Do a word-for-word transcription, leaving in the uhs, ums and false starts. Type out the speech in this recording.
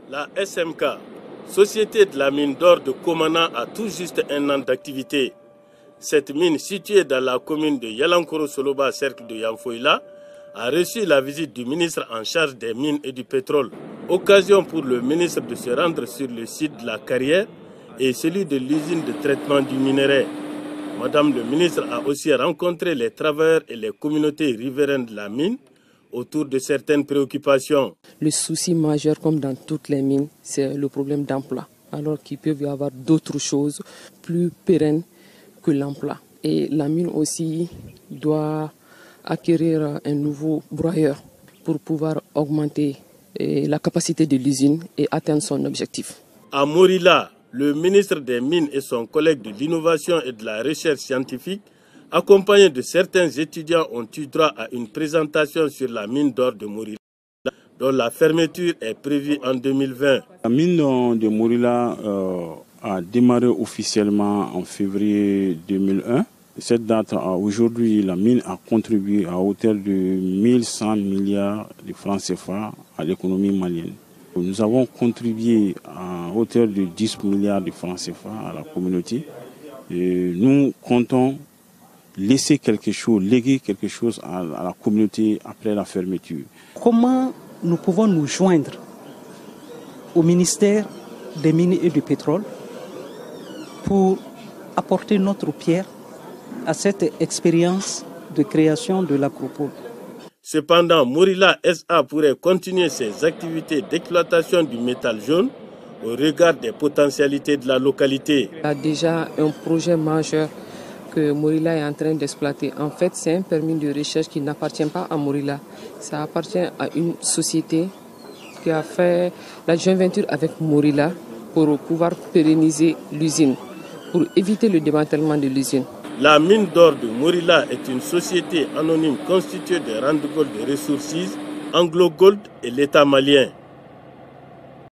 La S M K, société de la mine d'or de Komana, a tout juste un an d'activité. Cette mine, située dans la commune de Yalankoro-Soloba, cercle de Yamfoila, a reçu la visite du ministre en charge des mines et du pétrole. Occasion pour le ministre de se rendre sur le site de la carrière et celui de l'usine de traitement du minerai. Madame le ministre a aussi rencontré les travailleurs et les communautés riveraines de la mine autour de certaines préoccupations. Le souci majeur, comme dans toutes les mines, c'est le problème d'emploi. Alors qu'il peut y avoir d'autres choses plus pérennes que l'emploi. Et la mine aussi doit acquérir un nouveau broyeur pour pouvoir augmenter la capacité de l'usine et atteindre son objectif. À Morila, le ministre des Mines et son collègue de l'innovation et de la recherche scientifique, accompagnés de certains étudiants, ont eu droit à une présentation sur la mine d'or de Morila, dont la fermeture est prévue en deux mille vingt. La mine de Morila euh, a démarré officiellement en février deux mille un. Cette date, aujourd'hui, la mine a contribué à hauteur de mille cent milliards de francs C F A à l'économie malienne. Nous avons contribué à hauteur de dix milliards de francs C F A à la communauté. Et nous comptons laisser quelque chose, léguer quelque chose à, à la communauté après la fermeture. Comment nous pouvons nous joindre au ministère des Mines et du Pétrole pour apporter notre pierre à cette expérience de création de l'agropole? Cependant, Morila S A pourrait continuer ses activités d'exploitation du métal jaune au regard des potentialités de la localité. Il y a déjà un projet majeur que Morila est en train d'exploiter. En fait, c'est un permis de recherche qui n'appartient pas à Morila. Ça appartient à une société qui a fait la joint venture avec Morila pour pouvoir pérenniser l'usine, pour éviter le démantèlement de l'usine. La mine d'or de Morila est une société anonyme constituée de Randgold de Ressources, Anglo Gold et l'État malien.